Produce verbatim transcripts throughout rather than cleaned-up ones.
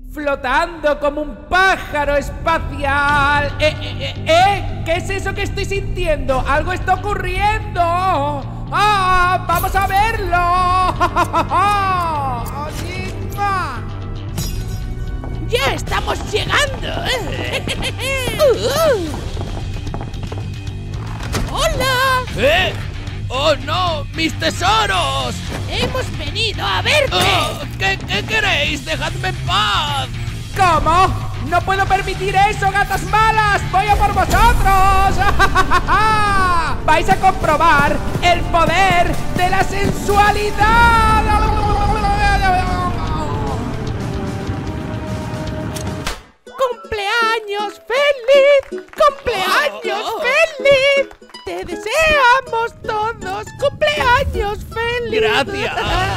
flotando como un pájaro espacial. Eh, eh, eh, eh, ¿qué es eso que estoy sintiendo? Algo está ocurriendo. ¡Ah! ¡Vamos a verlo! ¡Sí! ¡Ya estamos llegando! ¡Hola! ¿Eh? ¡Oh, no! ¡Mis tesoros! ¡Hemos venido a verte! Oh, ¿qué, ¿Qué queréis? ¡Dejadme en paz! ¿Cómo? ¡No puedo permitir eso, gatas malas! ¡Voy a por vosotros! ¡Vais a comprobar el poder de la sensualidad! ¡Cumpleaños feliz! ¡Cumpleaños Oh, oh. feliz! ¡Te deseamos todos! ¡Cumpleaños feliz! ¡Gracias!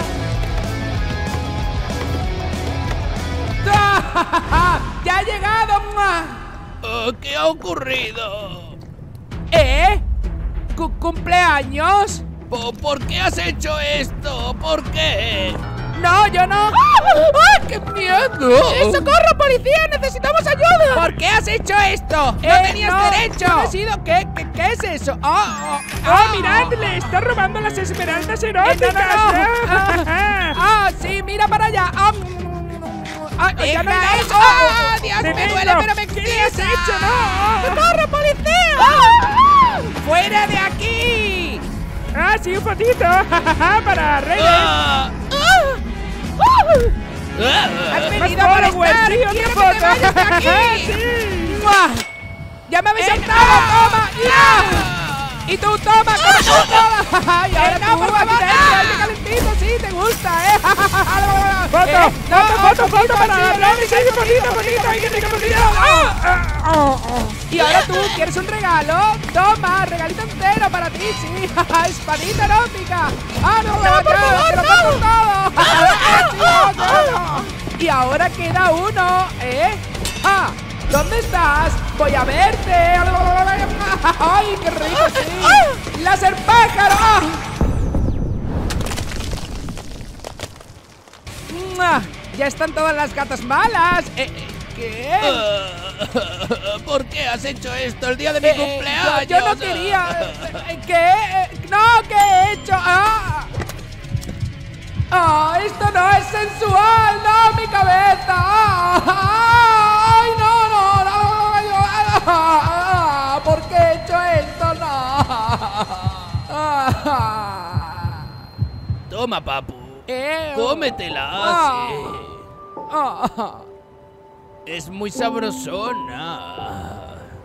¡Ya ha llegado! Oh, ¿qué ha ocurrido? ¿Eh? ¿Cu ¿Cumpleaños? ¿Por, ¿Por qué has hecho esto? ¿Por qué? No, yo no. ¡Ah! ¡Qué miedo! ¡Eh, ¡Socorro, policía! ¡Necesitamos ayuda! ¿Por qué has hecho esto? ¡No tenías derecho! No he sido. ¿Qué, qué, qué es eso? ¡Ah! Oh, oh, ¡Oh, mirad! ¡Le está robando las esmeraldas eróticas! ¡Ah! ¡Ah, sí! ¡Mira para allá! ¡Ah! ¡Ah, ya no hay ¡Deja nada! eso! ¡Ah! ¡Ah, Dios! ¡Me ¡Detenlo! duele, pero me ¿Qué le empieza! has hecho? ¡No! ¡Socorro, policía! ¡Ah! ¡Fuera de aquí! ¡Ah, sí, un fotito! ¡Para Reyes! ¡Ah! ¡Has ¡Ah! venido a followers! molestar! ¡Sí, otra ¡Quiero que foto! te vayas de aquí! ¡Sí! ¡Mua! ¡Ya me habéis saltado! ¡Toma! ¡Ya! ¡Y tú, toma! ¡Toma, tú, toma! ¡Y ahora no, tú, por aquí favor, dentro! no. ¡Ay, qué calentito! ¡Sí, te gusta, eh! ¡Foto! Eh, no, ¡Foto, foto, foto! ¡Para sí, Reyes! sí, ¡Hay sí, fotito, sí, fotito! sí, ¡Hay que sí, tener sí, fotito! sí, ¡Ah! ¡Ah! ¡Oh, oh! Y ahora tú, ¿quieres un regalo? Toma, regalito entero para ti, sí. Espadita erótica. ¡Ah, no, no, por favor, te lo no. pongo todo! No, no, no. Y ahora queda uno, ¿eh? ¡Ah! ¿Dónde estás? Voy a verte. ¡Ay, qué rico, sí! ¡Láser pájaro! ¡Ah! ¡Mua! Ya están todas las gatas malas. Eh, eh, ¿Qué? ¿Por qué has hecho esto el día de mi Eh, cumpleaños? Yo, yo no quería. Eh, ¿Qué? Eh, No, ¿qué he hecho? ¡Ah! ¡Ah! ¡Esto no es sensual! ¡No, mi cabeza! ¡Ah! ¡Ay, no, no! no, no, ah, ¿Por qué he hecho esto? ¡No! Ah, Toma, papu. eh, Cómetela, ah, sí. ah. Es muy sabrosona.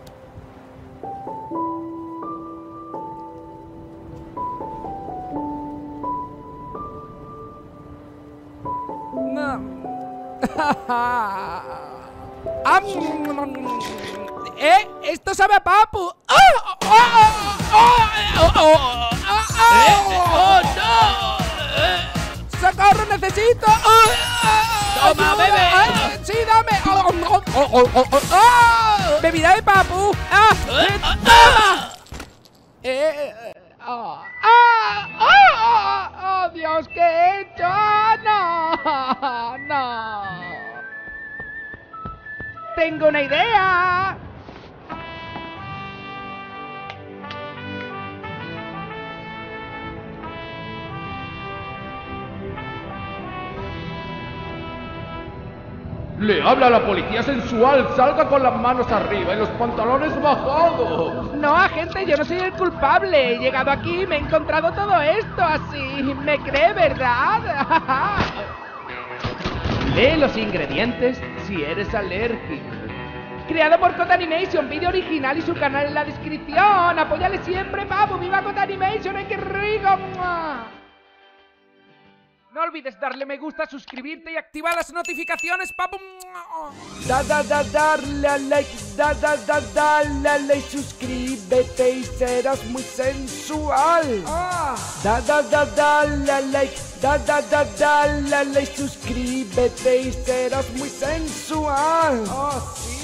Ah, ¿Eh? Esto sabe a papu. ¡Ah! ¡Ah! ¡Ah! ¡Ah! ¡Ah! ¡Ah! ¡Ah! ¿Eh? ¡Oh, no! Eh, ¡Socorro, necesito! ¡Ah! Toma, ¡Ayuda! bebe. ¡Ah! ¡Sí, dame! ¡Oh, oh, oh, oh, oh, oh! ¡Ah! ¡Bebida de papu! ¡Ah! eh, ah, ¡Toma! Eh, eh, ¡Ah! ¡Ah! ¡Ah! ¡Oh, Dios! ¿Qué he hecho? ¡Ah, no! ¡No! ¡Tengo una idea! Le habla a la policía sensual, salga con las manos arriba y los pantalones bajados. No, agente, yo no soy el culpable. He llegado aquí y me he encontrado todo esto así. ¿Me cree, verdad? Lee los ingredientes si eres alérgico. Creado por Code Animation, vídeo original y su canal en la descripción. Apóyale siempre, papu. ¡Viva Code Animation! ¡Ay, qué rico! ¡Mua! No olvides darle me gusta, suscribirte y activar las notificaciones, papu. Da da da darle a like, da da da dale a like, suscríbete y serás muy sensual. Ah. Da da da dale a like, da da da dale a like, suscríbete y serás muy sensual. Oh, sí.